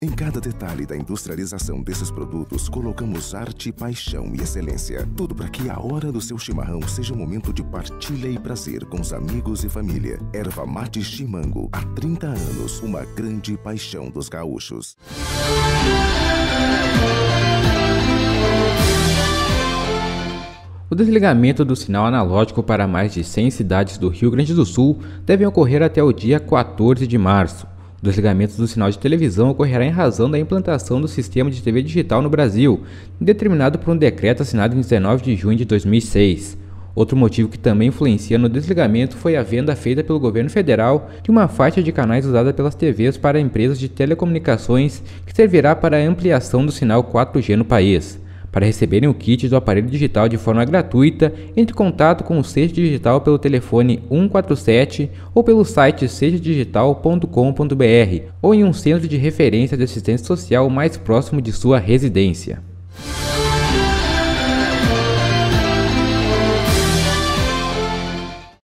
Em cada detalhe da industrialização desses produtos, colocamos arte, paixão e excelência. Tudo para que a hora do seu chimarrão seja um momento de partilha e prazer com os amigos e família. Erva Mate Chimango, há 30 anos, uma grande paixão dos gaúchos. O desligamento do sinal analógico para mais de 100 cidades do Rio Grande do Sul deve ocorrer até o dia 14 de março. O desligamento do sinal de televisão ocorrerá em razão da implantação do sistema de TV digital no Brasil, determinado por um decreto assinado em 19 de junho de 2006. Outro motivo que também influencia no desligamento foi a venda feita pelo governo federal de uma faixa de canais usada pelas TVs para empresas de telecomunicações que servirá para a ampliação do sinal 4G no país. Para receberem o kit do aparelho digital de forma gratuita, entre em contato com o Seja Digital pelo telefone 147 ou pelo site sejadigital.com.br ou em um centro de referência de assistência social mais próximo de sua residência.